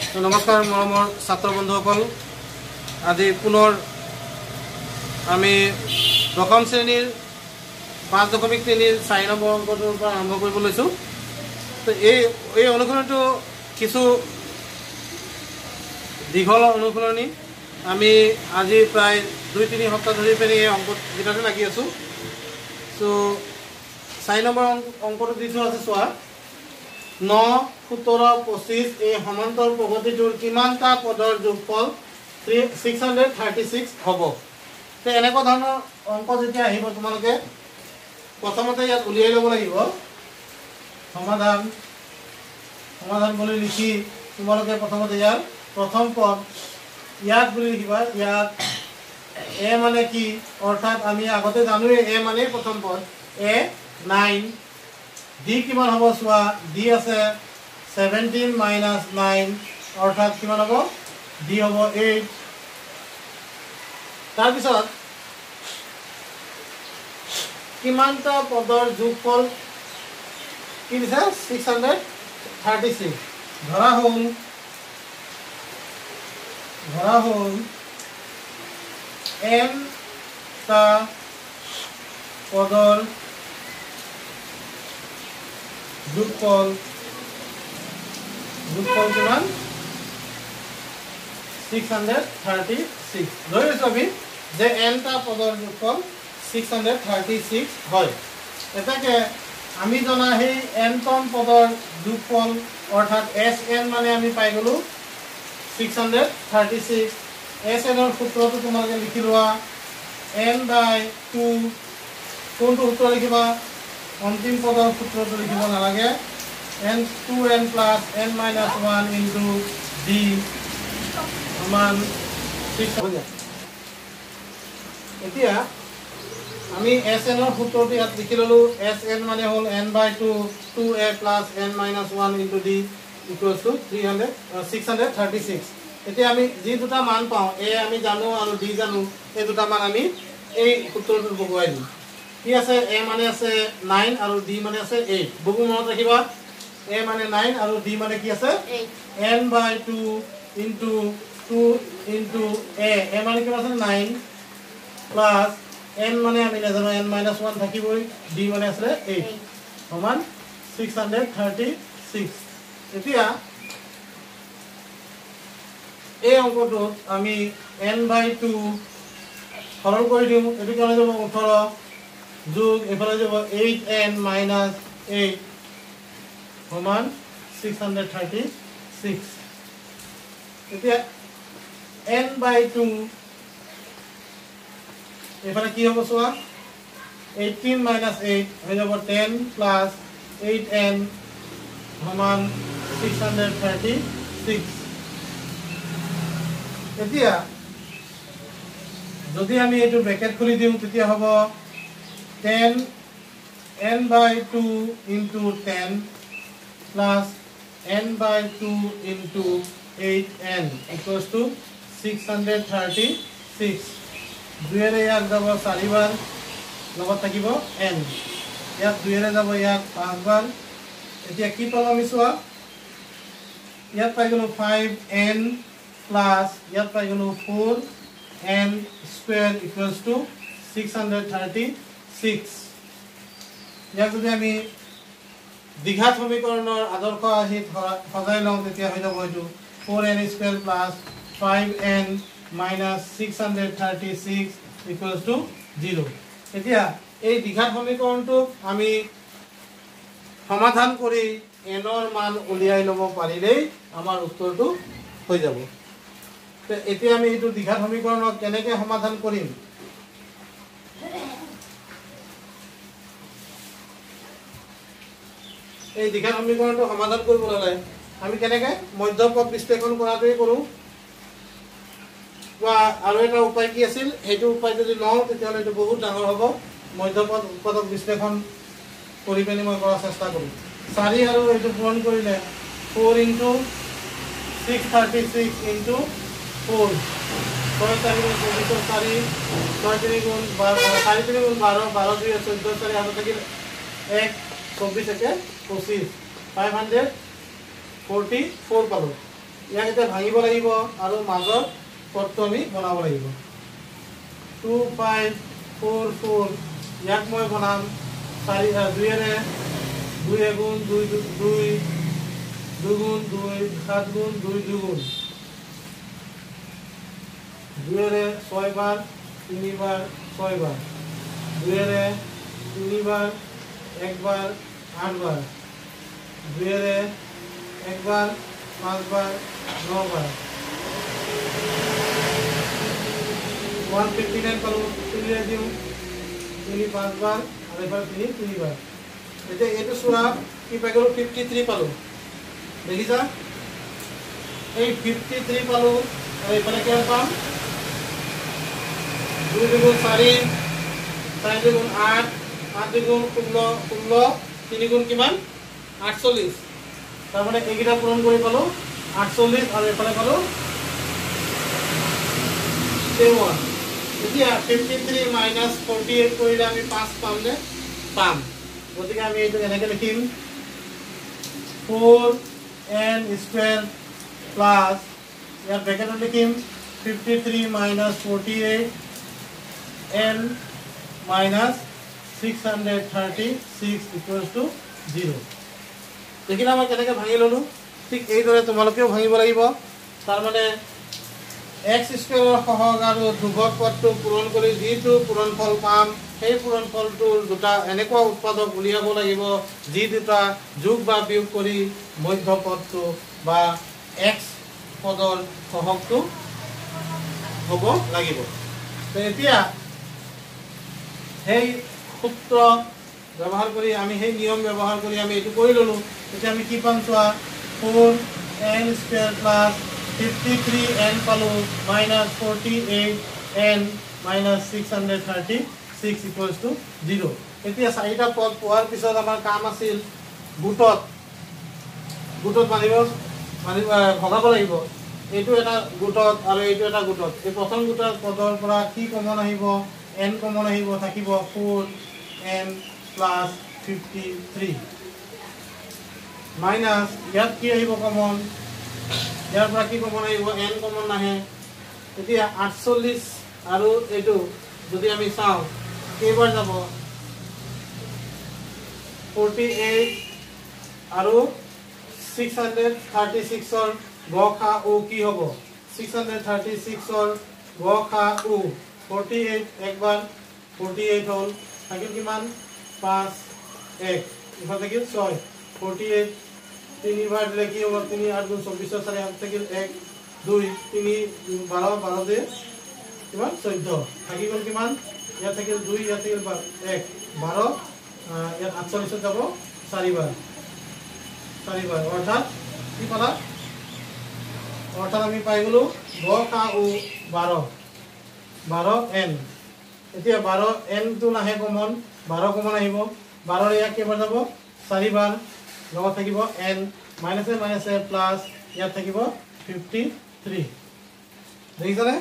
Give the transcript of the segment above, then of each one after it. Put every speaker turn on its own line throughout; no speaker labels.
नमस्कार मरমৰ ছাত্ৰ বন্ধুসকল আজি পুনৰ আমি দশম শ্ৰেণীৰ 5.3 4 নম্বৰ অংকটোৰ পৰা আৰম্ভ কৰিব লৈছো তো এই অনুশীলনটো কিছু দীঘল অনুশীলনী আমি আজি প্ৰায় 2-3 সপ্তাহ ধৰি পেনি এই অংকটো লাগি আছো সো 4 নম্বৰ অংকটো দিছো আছে চোৱা 9 17 25 এই সমান্তৰ প্ৰগতিটোৰ কিমানটা পদৰ যোগফল 636 হ'ব তে এনেকুৱা ধৰণৰ অংক যেতিয়া আহিব তোমালোকে প্ৰথমতে ইয়াত উলিয়াই ল'ব লাগিব সমাধান বুলি লিখি তোমালোকে প্ৰথমতে ইয়াৰ প্ৰথম পদ ইয়াত বুলি লিখিবা ইয়াত a মানে কি অৰ্থাৎ আমি আগতে জানোৱে a মানে প্ৰথম পদ a 9 d কিমান হ'ব চোৱা d আছে 17 minus 9 অৰ্থাৎ কিমান হ'ব d হ'ব 8 তাৰ পিছত কিমানটা পদৰ যোগফল কি দিছে 636 ধৰা হ'ল n টা পদৰ যোগফল কিমান 636 ধৰি লৈছো আমি যে n টা পদৰ যোগফল 636 হয় এটাকে আমি জনা সেই n তম পদৰ যোগফল অৰ্থাৎ sn মানে আমি পাই গলো 636 sn ৰ সূত্ৰটো তোমালোকে লিখি লোৱা n/2 কোনটো সূত্ৰ লিখিবা অন্তিম পদৰ সূত্ৰটো লিখিব নালাগে n 2n plus n minus 1 into d সমান 6 হৈ যায় এতিয়া আমি sn ৰ সূত্ৰটো ইয়াত লিখি ললো sn মানে হ'ল n/2 2a plus n minus 1 into d equals to 636 এতিয়া আমি যি দুটা মান পাও a আমি জানো আৰু d জানো এই দুটা মান আমি এই সূত্ৰটো বহুৱাই দিম কি আছে a মানে আছে 9 আৰু d মানে আছে 8 বহু মনত ৰাখিবা a মানে 9 আৰু d মানে কি আছে 8 n/2 into 2 into a মানে কি আছে 9 plus n মানে আমি জানো n - 1 থাকিবই d মানে আছে 8 সমান 636 এতিয়া এই অংকটো আমি n/2 সৰল কৰি দিম এটো কেনে যাব 18 যোগ এফালে যাব 8n - 8 সমান 636 এতিয়া n/2 এফালে কি হ'ব চোৱা 18 - 8 হৈ যাব 10 plus 8n সমান 636 এতিয়া যদি আমি এটো ব্র্যাকেট খুলি দিও তেতিয়া হ'ব 10 n/2 into 10 plus n/2 into 8n equals to 636 দুইৰে ইয়াক যাব 4 বাৰ লগত থাকিব n ইয়াক দুইৰে যাব ইয়াক 5 বাৰ এতিয়া কি পাম আমি চোৱা ইয়াত পাই গলো 5n plus ইয়াত পাই গলো 4n square equals to 636 ইয়াক যদি আমি দ্বিঘাত সমীকৰণৰ আদৰ্শ আহি সজাই লওঁ তেতিয়া হৈ যাব এটো 4n square plus 5n minus 636 equals to 0 এতিয়া এই দ্বিঘাত সমীকৰণটো আমি সমাধান কৰি n ৰ মান উলিয়াই ল'ব পাৰিলেই আমাৰ উত্তৰটো হৈ যাব তে এতিয়া আমি এইটো দ্বিঘাত সমীকৰণক কেনেকৈ সমাধান কৰিম এই দ্বিঘাত সমীকৰণটো সমাধান কৰিবলৈ আমি কেনেকৈ মধ্যপদ বিশ্লেষণ কৰাটোই কৰো বা আৰু এটা উপায় কি আছিল হেতু উপায় যদি লওঁ তেতিয়া হলে বহুত ডাঙৰ হ'ব মধ্যপদ উৎপাদক বিশ্লেষণ কৰি পেনি মই কৰাৰ চেষ্টা কৰিম 4 আৰু এটো পূৰণ কৰিলে 4 into 636 into 4 6 4 4 4 গুণ 12 4 গুণ 12 12 2 14 4 হাতে থাকিল 1 24 একে 25 544 পালো ইয়াক এটা ভাঙিব লাগিব আৰু মাজৰ পদটো আমি বনাব লাগিব 2 5 4 4 ইয়াক মই বনাম 4 2 এৰে 2 গুণ 2 2 2 গুণ 2 7 গুণ 2 2 গুণ 2 এৰে 6 বাৰ 3 বাৰ 6 বাৰ 2 এৰে 3 বাৰ 1 বাৰ 8 বাৰ 2 এৰে 1 বাৰ 5 বাৰ 9 বাৰ 159 পালো 3 এ দিও 3 5 বাৰ আৰু এবাৰ 3 বাৰ এতিয়া এটো সুৰা কি পাই গলো 53 পালো দেখিছা এই 53 পালো আৰু এফালে কি পাম 2 গুণ 4 4 গুণ 8 8 গুণ 16 16 3 গুণ কিমান 48 তাৰ মানে এইকেইটা পূৰণ কৰি পালো 48 আৰু এফালে পালো 7 এতিয়া 53 minus 48 কৰিলে আমি 5 পাম নে পাম গতিকে আমি এইটো এনেকৈ লিখিম 4n স্কয়াৰ প্লাস ইয়াৰ ব্ৰেকেটত লিখিম 53 minus 48 n minus 636 equals to 0 দেখিলা মই কেনেকৈ ভাঙি ললো ঠিক এইদৰে তোমালোকেও ভাঙিব লাগিব তাৰ মানে x স্কয়াৰৰ সহগ আৰু ধ্ৰুৱক পদটো পূৰণ কৰি যিটো পূৰণফল পাম সেই পূৰণফলটোৰ দুটা এনেকুৱা উৎপাদক উলিয়াব লাগিব যি দুটা যোগ বা বিয়োগ কৰি মধ্য পদটো বা x পদৰ সহগটো হ'ব লাগিব তো এতিয়া সেই সূত্ৰ ব্যৱহাৰ কৰি আমি সেই নিয়ম ব্যৱহাৰ কৰি আমি এটো কৰি ললো এতিয়া আমি কি পাম চোৱা 4n স্কয়াৰ প্লাস 53n পালো minus 48n minus 636 equals to 0 এতিয়া চাৰিটা পদ পোৱাৰ পিছত আমাৰ কাম আছিল গুটত মানিব ভগাব লাগিব এইটো এটা গুটত আৰু এইটো এটা গুটত এই প্ৰথম গুটৰ পদৰ পৰা কি কমন আহিব n কমন আহিব থাকিব 4n plus 53 minus ইয়াত কি আহিব কমন ইয়াৰ পৰা কি কমন আহিব n কমন নাহে এতিয়া 48 আৰু এটো যদি আমি চাও কেইবাৰ যাব 48 আৰু 636 ৰ গখা ও কি হ'ব 636 ৰ গখা ও 48 একবাৰ 48 হল থাকিল কিমান 5 1 ইফালে থাকিল 6 48 তিনিবাৰ দিলে কি হ'ব 3 8 গুণ 24 4 হাত থাকিল 1 2 3 12 12 দে কিমান 14 থাকি গল কিমান ইয়াত থাকিল 2 ইয়াত থাকিল 1 12 ইয়াত 48 যাব 4 বাৰ অৰ্থাৎ কি পালা অৰ্থাৎ আমি পাই গলো গখা ও 12n এতিয়া 12n টো নাহে কমন 12 কমন আহিব 12 ইয়াত কেইবাৰ যাব 4 বাৰ লগত থাকিব n minus a plus ইয়াত থাকিব 53 দেখিছানে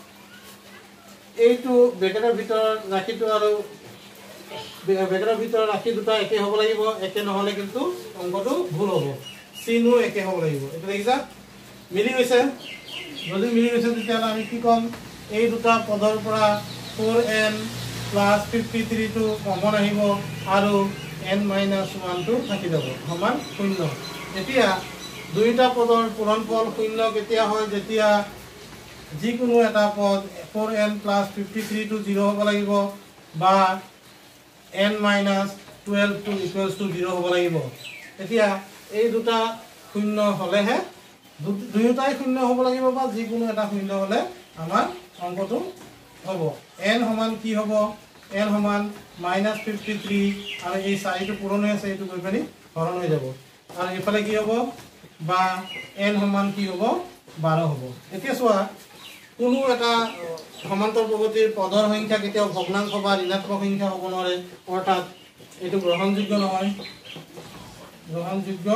এইটো ব্ৰেকেটৰ ভিতৰত ৰাখিটো আৰু ব্ৰেকেটৰ ভিতৰত ৰাখি দুটা একে হ'ব লাগিব একে নহলে কিন্তু অংকটো ভুল হ'ব চিনো একে হ'ব লাগিব এটা দেখিছা মিলি গৈছে যদি মিলি গৈছে তেতিয়া আমি কি কম এই দুটা পদৰ পৰা 4n plus 53 টো কমন আহিব আৰু n minus 1 টো থাকি যাব সমান 0 এতিয়া দুইটা পদৰ পূৰণফল 0 কেতিয়া হয় যেতিয়া যিকোনো এটা পদ 4n plus 53 টো 0 হ'ব লাগিব বা n minus 12 টো equals to 0 হ'ব লাগিব এতিয়া এই দুটা 0 হলেহে দুইটাই 0 হ'ব লাগিব বা যিকোনো এটা 0 হলে আমাৰ অংকটো হ'ব n সমান কি হ'ব n সমান -53 আৰু এই 4 টো পূৰণ হৈ আছে এইটো গৈ পানি হৰণ হৈ যাব আৰু ইফালে কি হ'ব বা n সমান কি হ'ব 12 হ'ব এতিয়া চোৱা কোনো এটা সমান্তর প্রগতির পদৰ সংখ্যা কেতিয়াও ভগ্নাংশ বা ঋণাত্মক সংখ্যা হ'ব নোৱাৰে অৰ্থাৎ এটো গ্ৰহণযোগ্য নহয় গ্ৰহণযোগ্য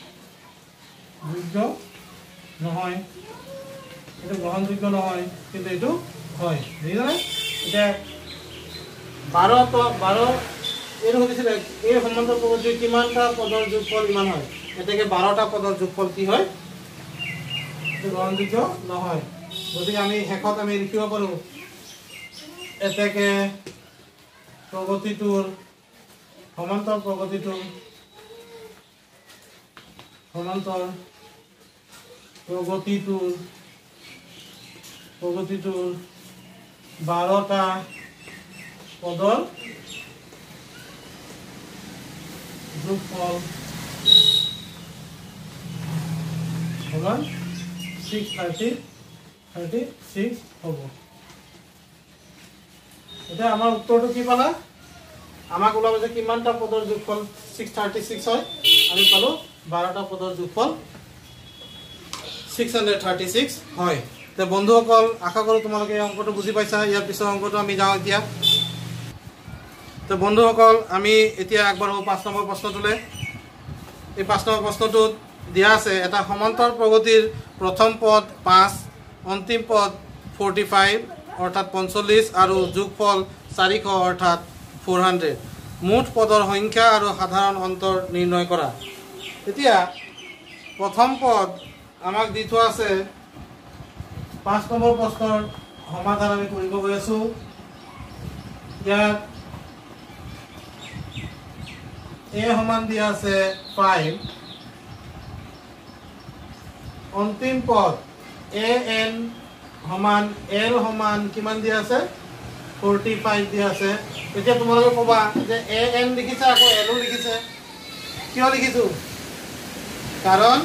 নহয় এটো গ্ৰহণযোগ্য নহয় কিন্তু এটো হয় বুজিছানে এটা 12 তো 12 এর হইছিল এই সমান্তর প্রগতির কিমানটা পদৰ যোগফল ইমান হয় এটাকে 12টা পদৰ যোগফল কি হয় গ্ৰহণযোগ্য নহয় গতিকে আমি শেষত আমি লিখিব পাৰোঁ এতেকে প্ৰগতিটোৰ সমান্তৰ প্ৰগতিটোৰ 12টা পদৰ যোগফল সমান 636 হ'ব এতিয়া আমাৰ উত্তৰটো কি পালা আমাক ওলাব যে কিমানটা পদৰ যোগফল 636 হয় আমি পালো 12টা পদৰ যোগফল 636 হয় তে বন্ধুসকল আশা কৰো তোমালোকে এই অংকটো বুজি পাইছা ইয়াৰ পিছৰ অংকটো আমি যাওঁ এতিয়া তে বন্ধুসকল আমি এতিয়া একবাৰ 5 নম্বৰ প্ৰশ্নটোলে এই 5 নম্বৰ প্ৰশ্নটোত দিয়া আছে এটা সমান্তৰ প্ৰগতিৰ প্ৰথম পদ 5 অন্তিম পদ 45 অৰ্থাৎ 45 আৰু যোগফল 400 অৰ্থাৎ 400 মুঠ পদৰ সংখ্যা আৰু সাধাৰণ অন্তৰ নিৰ্ণয় কৰা এতিয়া প্ৰথম পদ আমাক দি থোৱা আছে 5 নম্বৰ প্ৰশ্নৰ সমাধান আমি কৰিব গৈ আছো ইয়াত a সমান দিয়া আছে 5 অন্তিম পদ an সমান l সমান কিমান দিয়া আছে 45 দিয়া আছে এতিয়া তোমালোকে কবা যে an লিখিছে আকৌ l লিখিছে কিয় লিখিছো কাৰণ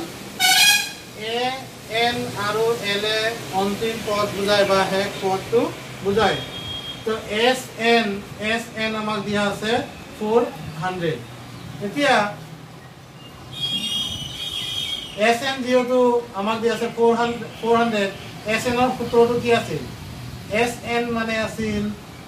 an আৰু l এ অন্তিম পদ বুজায় বা শেষ পদটো বুজায় তো sn আমাক দিয়া আছে 400 এতিয়া sn যেহেতু আমাক দিয়া আছে 400 sn এর সূত্রটো কি আছে sn মানে আছিল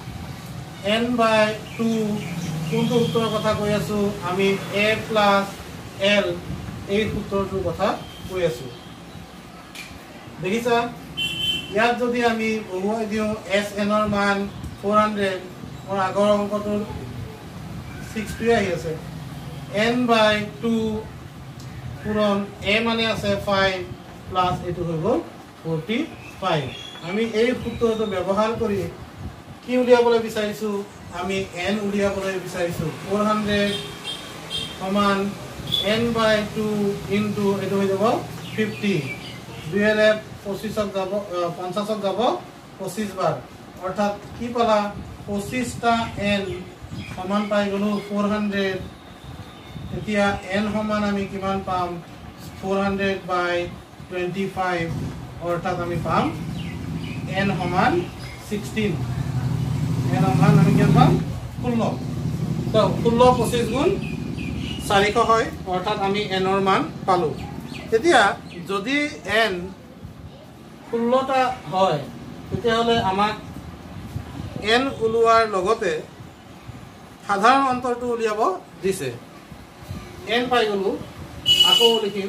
n/2 কোনটো সূত্ৰৰ কথা কৈ আছো আমি a + l এই সূত্ৰটোৰ কথা কৈ আছো দেখিছা ইয়াত যদি আমি বহুৱাই দিও sn এর মান 400 মোৰ আগৰ অংকটোৰ 6 আহি আছে n/2 পূৰণ a মানে আছে 5 প্লাস এটো হৈ গ'ল 45 আমি এই সূত্ৰটো ব্যৱহাৰ কৰি কি উলিয়াবলৈ বিচাৰিছো আমি n উলিয়াবলৈ বিচাৰিছো 400 সমান n/2 ইনটু এটো হৈ যাব 50 দুইৰে 25ক যাব 50ক যাব 25 বাৰ অৰ্থাৎ কি পালা 25টা n সমান পাই গলো 400 এতিয়া n সমান আমি কিমান পাম 400/25 অর্থাৎ আমি পাম n সমান 16 n সমান আমি কি পাম 16 তো 16 25 গুণ 400 হয় অর্থাৎ আমি n এর মান পালো এতিয়া যদি n 16টা হয় তেতিয়া হলে আমাক n উলোৱাৰ লগতে সাধাৰণ অন্তৰটো উলিয়াব দিছে n পাই গলো আকৌ লিখিম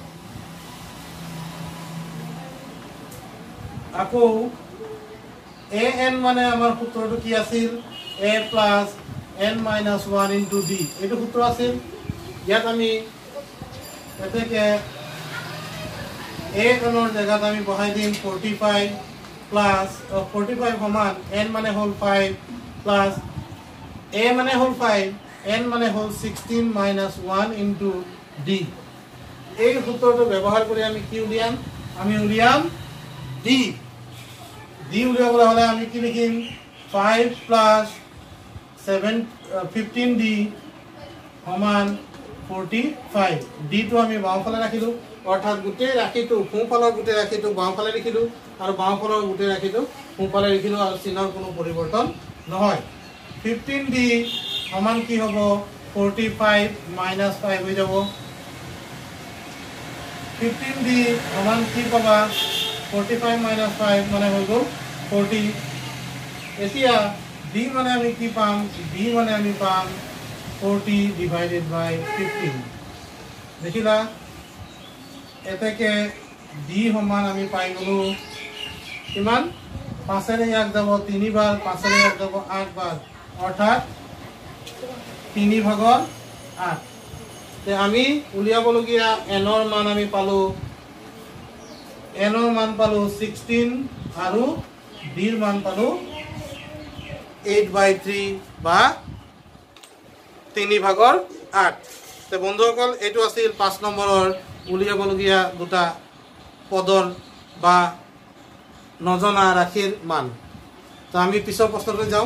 আকৌ an মানে আমাৰ সূত্ৰটো কি আছিল a + n - 1 * d এটো সূত্র আছিল ইয়াত আমি এতেকে a কোনৰ জায়গাত আমি বহাই দিম 45 প্লাস 45 সমান n মানে হল 5 প্লাস a মানে হল 5 n মানে হল 16 - 1 * d এই সূত্ৰটো ব্যৱহাৰ কৰি আমি কি উলিয়াম আমি উলিয়াম d উলিয়াবলৈ হলে আমি কি লিখিম 5 + 15d সমান 45 d টো আমি বাওঁফালে ৰাখিলো অৰ্থাৎ গোটেই ৰাখিটো সোঁফালৰ গোটেই ৰাখিটো বাওঁফালে লিখিলো আৰু বাওঁফালৰ গোটেই ৰাখিটো সোঁফালে লিখিলো আৰু চিহ্নৰ কোনো পৰিৱৰ্তন নহয় 15d সমান কি হ'ব 45 - 5 হৈ যাব 15d সমান কি পাবা 45 - 5 মানে হৈ গ'ল 40 এতিয়া d মানে আমি কি পাম d মানে আমি পাম 40/15 দেখিলা এতেকে d সমান আমি পাই গলো কিমান 5 এৰে এক যাব 3 বাৰ 5 এৰে এক যাব 8 বাৰ অৰ্থাৎ 3/8 তে আমি উলিয়াবলগীয়া n ৰ মান আমি পালো n ৰ মান পালো 16 আৰু d ৰ মান পালো 8/3 বা 3/8 তে বন্ধুসকল এইটো আছিল 5 নম্বৰৰ উলিয়াবলগীয়া দুটা পদৰ বা নজনা ৰাশিৰ মান তো আমি পিছৰ প্ৰশ্নলৈ যাওঁ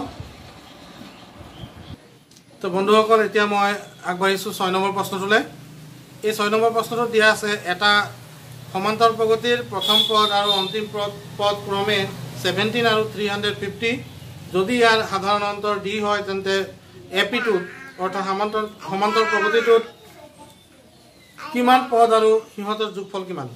তো বন্ধুসকল এতিয়া মই আগবাঢ়িছো 6 নম্বৰ প্ৰশ্নটোলৈ এই 6 নম্বৰ প্ৰশ্নটো দিয়া আছে এটা সমান্তৰ প্ৰগতিৰ প্ৰথম পদ আৰু অন্তিম পদ ক্ৰমে 17 আৰু 350 যদি ইয়াৰ সাধাৰণ অন্তৰ d হয় তেন্তে AP2 অৰ্থাৎ সমান্তৰ প্ৰগতিটোত কিমান পদ আৰু সিহঁতৰ যোগফল কিমান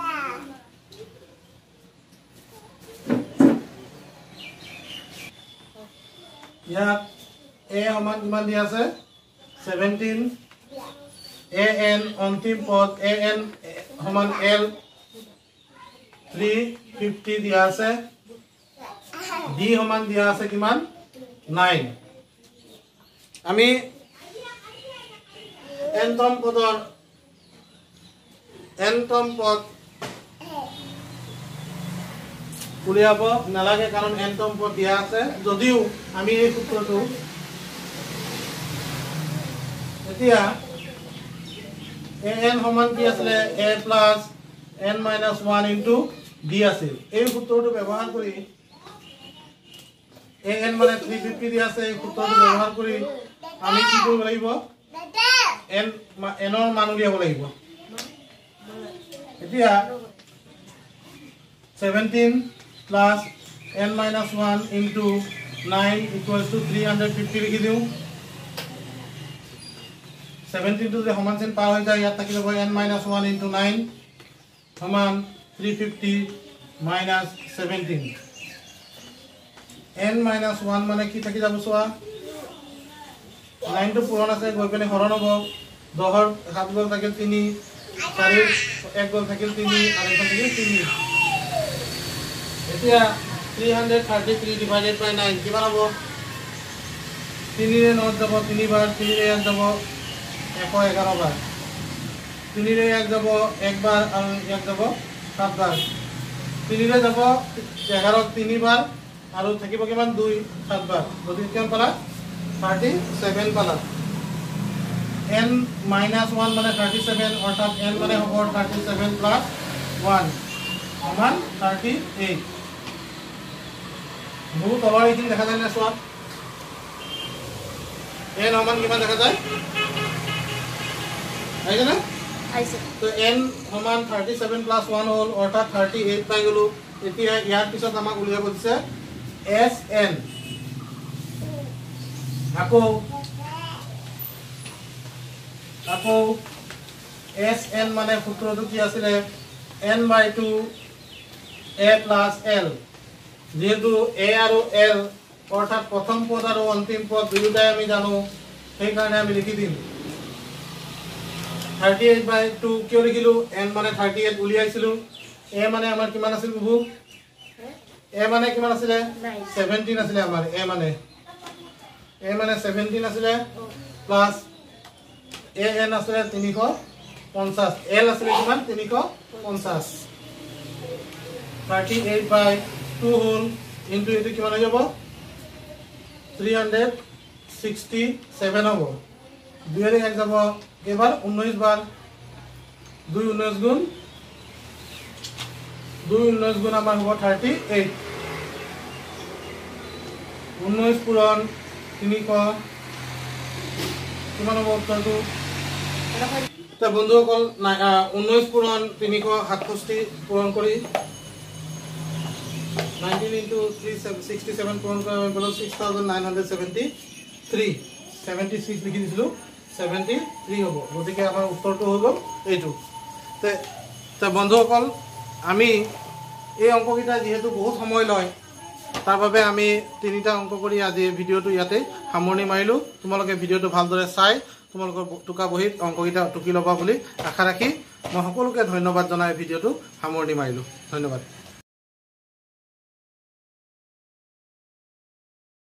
ইয়াত a সমান কিমান দিয়া আছে 17 an অন্তিম পদ an সমান l 350 দিয়া আছে d সমান দিয়া আছে কিমান 9 আমি nতম পদ উলিয়াব নালাগে কাৰণ nতম পদ দিয়া আছে যদিও আমি এই সূত্ৰটো এতিয়া an সমান কি আছিল a plus n minus 1 into d আছিল এই সূত্ৰটো ব্যৱহাৰ কৰি an মানে 350 দিয়া আছে এই সূত্ৰটো ব্যৱহাৰ কৰি আমি কি কৰিব লাগিব n ৰ মান উলিয়াব লাগিব এতিয়া 17 plus n minus 1 into 9 equals to 350 লিখি দিওঁ 17 to the সমান চিন পাৰ হৈ যায় ইয়াত থাকি যাব n minus 1 into 9 সমান 350 minus 17 n minus 1 মানে কি থাকি যাব চোৱা 9 to পূৰণ আছে গৈ পেনে হৰণ হ'ব 10 ৰ 7 গল থাকিল 3 4 1 গল থাকিল 3 আৰু এখন থাকিল 3 এতিয়া 333 divided by 9 কিমান হ'ব 3 ৰে 9 যাব 3 বাৰ 3 ৰে 1 যাব 111 বাৰ 3 ৰে 1 যাব 1 বাৰ আৰু 1 যাব 7 বাৰ 3 ৰে যাব 11 3 বাৰ আৰু থাকিব কিমান 2 7 বাৰ গতিকে কিমান পালা 37 পালা n minus 1 মানে 37 অৰ্থাৎ n মানে হ'ব 37 plus 1 সমান 38 বহুত তলৰ এইখিনি দেখা যায় না চোৱা n সমান কিমান দেখা যায় আইছে না আইছে তো n সমান 37 plus 1 হ'ল অৰ্থাৎ 38 পাই গলো এতিয়া ইয়াৰ পিছত আমাক উলিয়াব দিছে sn আকৌ sn মানে সূত্ৰটো কি আছিল n/2 a plus l যেহেতু a আৰু l অৰ্থাৎ প্ৰথম পদ আৰু অন্তিম পদ দুয়োটাই আমি জানো সেই কাৰণে আমি লিখি দিম 38/2 কিয় লিখিলো n মানে 38 উলিয়াইছিলো a মানে আমাৰ কিমান আছিল বুবু a মানে কিমান আছিল 17 আছিল আমাৰ a মানে 17 আছিল প্লাস an আছিল 350 l আছিল কিমান 350 38/2 হোল ইনটু এটো কিমান হৈ যাব 367 হ'ব 2 ৰে 1 যাব এবাৰ 19 বাৰ 2 19 গুণ 2 19 গুণ আমাৰ হ'ব 38 19 পূৰণ 300 কিমান হ'ব উত্তৰটো তা বন্ধুসকল 19 পূৰণ 367 পূৰণ কৰি 19 into 367 পূৰণ কৰা হৈ গ'ল 6973 76 লিখি দিছিলো 73 হ'ব গতিকে আমাৰ উত্তৰটো হৈ গ'ল এইটো তে বন্ধুসকল আমি এই অংককেইটা যেহেতু বহুত সময় লয় তাৰ বাবে আমি তিনিটা অংক কৰি আজি ভিডিওটো ইয়াতে সামৰণি মাৰিলো তোমালোকে ভিডিওটো ভালদৰে চাই তোমালোকৰ টুকা বহিত অংককেইটা টুকি ল'বা বুলি আশা ৰাখি মই সকলোকে ধন্যবাদ জনাই ভিডিওটো সামৰণি মাৰিলো ধন্যবাদ